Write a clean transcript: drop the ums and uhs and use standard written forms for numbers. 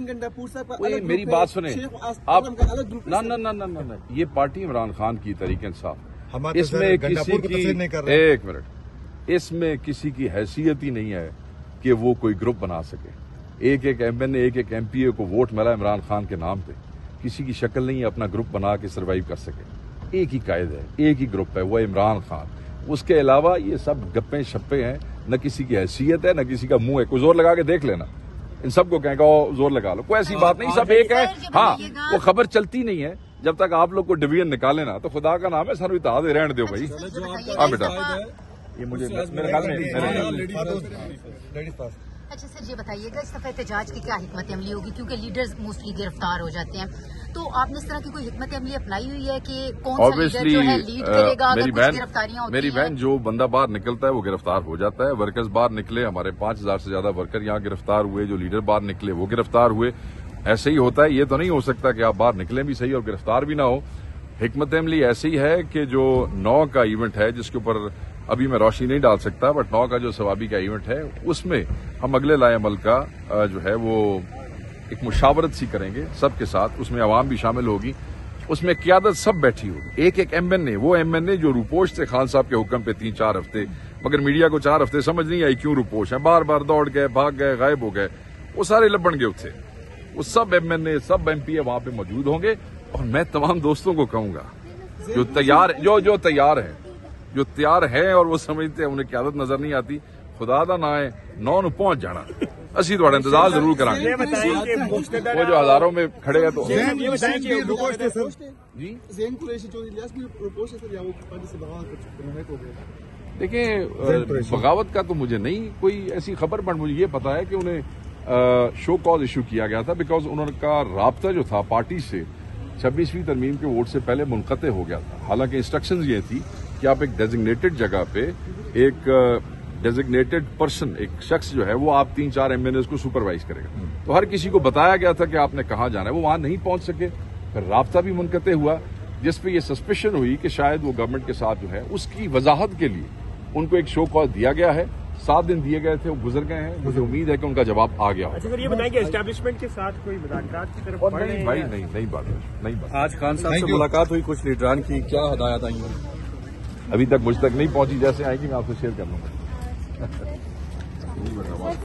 मेरी बात सुने आप, ना, ये पार्टी इमरान खान की तरीके साहब, इसमें किसी की एक मिनट, इसमें किसी की हैसियत ही नहीं है कि वो कोई ग्रुप बना सके। एक एक MNA, एक एक MPA को वोट मिला इमरान खान के नाम पे, किसी की शक्ल नहीं है अपना ग्रुप बना के सरवाइव कर सके। एक ही कायद है, एक ही ग्रुप है, वो इमरान खान। उसके अलावा ये सब गप्पे शप्पे हैं, न किसी की हैसियत है, न किसी का मुंह है। कोई जोर लगा के देख लेना, इन सबको कहेगा जोर लगा लो, कोई ऐसी बात नहीं, सब एक है। हाँ, वो खबर चलती नहीं है जब तक आप लोग को डिवीजन निकाले ना, तो खुदा का नाम है सर इत्तेहाद रहने दो भाई। हाँ बेटा, ये मुझे मेरे ख्याल में अच्छा सर, ये बताइएगा इस दफा एहतजाज की क्या हिकमत अमली होगी, क्योंकि लीडर्स मोस्टली गिरफ्तार हो जाते हैं, तो आपने इस तरह की कोई हिकमत अमली अपनाई हुई है कि कौन सा लीडर जो है लीड करेगा अगर कुछ गिरफ्तारियां होती हैं? मेरी बहन, जो बंदा बाहर निकलता है वो गिरफ्तार हो जाता है। वर्कर्स बाहर निकले, हमारे 5000 से ज्यादा वर्कर यहाँ गिरफ्तार हुए, जो लीडर बाहर निकले वो गिरफ्तार हुए। ऐसे ही होता है, ये तो नहीं हो सकता कि आप बाहर निकले भी सही और गिरफ्तार भी ना हो। हिकमत अमली ऐसी है कि जो 9 का इवेंट है, जिसके ऊपर अभी मैं रोशनी नहीं डाल सकता, बट 9 का जो सवाबी का इवेंट है, उसमें हम अगले लाए अमल का जो है वो एक मुशावरत सी करेंगे सबके साथ, उसमें अवाम भी शामिल होगी, उसमें क़यादत सब बैठी होगी। एक एक MNA, वो MNA जो रूपोश थे खान साहब के हुक्म पे 3-4 हफ्ते, मगर मीडिया को 4 हफ्ते समझ नहीं आई क्यों रूपोश है, बार बार दौड़ गए, भाग गए, गायब हो गए, वो सारे लबन गए थे। वो सब MNA, सब MPA वहां पे मौजूद होंगे। और मैं तमाम दोस्तों को कहूंगा जो तैयार जो तैयार है और वो समझते हैं, उन्हें क़यादत नजर नहीं आती, खुदा दा ना है 9 पहुंच जाना, असी थोड़ा इंतजार जरूर करांगे। वो जो हजारों में खड़े हैं तो देखिए, बगावत का तो मुझे नहीं कोई ऐसी खबर, पर मुझे ये पता है कि उन्हें शो कॉज इशू किया गया था, बिकॉज उनका राब्ता जो था पार्टी से 26वीं तरमीम के वोट से पहले मुनक़ते हो गया था। हालांकि इंस्ट्रक्शंस ये थी कि आप एक डेजिग्नेटेड जगह पे एक डेजिग्नेटेड पर्सन, एक शख्स जो है वो आप 3-4 MNAs को सुपरवाइज करेगा। तो हर किसी को बताया गया था कि आपने कहाँ जाना है, वो वहां नहीं पहुंच सके, फिर राब्ता भी मुनक़ते हुआ, जिसपे ये सस्पिशन हुई कि शायद वो गवर्नमेंट के साथ जो है उसकी वजाहत के लिए उनको एक शो कॉज दिया गया है। 7 दिन दिए गए थे, वो गुजर गए हैं, मुझे उम्मीद है कि उनका जवाब आ गया। अच्छा सर, ये बताएंगे एस्टैब्लिशमेंट के साथ कोई मुज़ाकरात की तरफ नहीं भाई, नहीं बात। आज खान साहब से मुलाकात हुई कुछ लीडरान की, क्या हदायत आई? अभी तक मुझ तक नहीं पहुंची, जैसे आएगी मैं आपसे शेयर कर लूंगा।